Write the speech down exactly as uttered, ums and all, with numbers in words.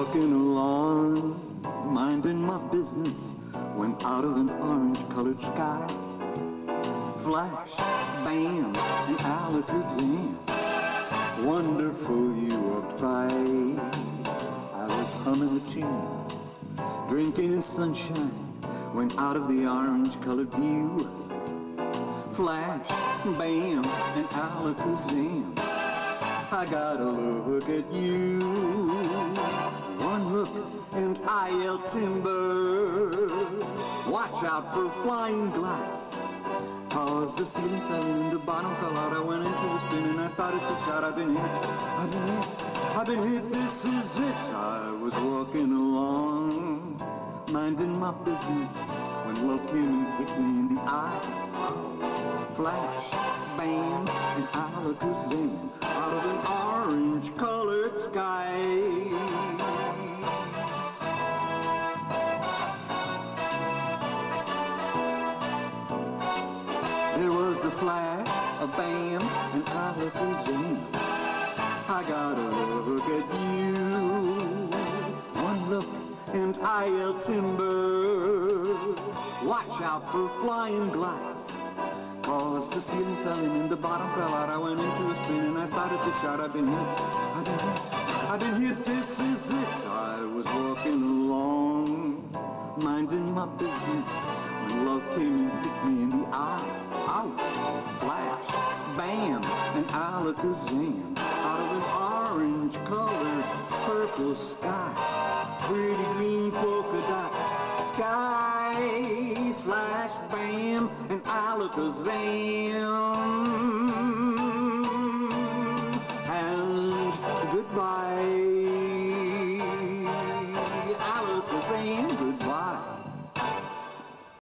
walking along, minding my business, when out of an orange-colored sky, flash, bam, and alakazam, wonderful you walked by. I was humming a tune, drinking in sunshine, when out of the orange-colored view, flash, bam, and alakazam, I got a look at you. One look and I yelled timber. Watch out for flying glass. Cause the ceiling fell in and the bottom fell out. I went into a spin and I started to shout, I've been hit, I've been hit, I've been hit, this is it. I was walking along, minding my business, when love came and hit me in the eye. Flash, bam, and alakazam, out of an orange-colored sky. There was a flash, a bam, and alakazam. I got a look at you. One look and I yelled timber. Watch out for flying glass. Cause the ceiling fell in and the bottom fell out. I went into a spin and I started to shout, I've been hit, I've been hit, I've been hit, this is it. I was walking along, minding my business, when love came and hit me in the eye. Ow! Flash, bam, and alakazam, out of an orange-colored purple sky, pretty green polka dot sky, flash, bam, and alakazam.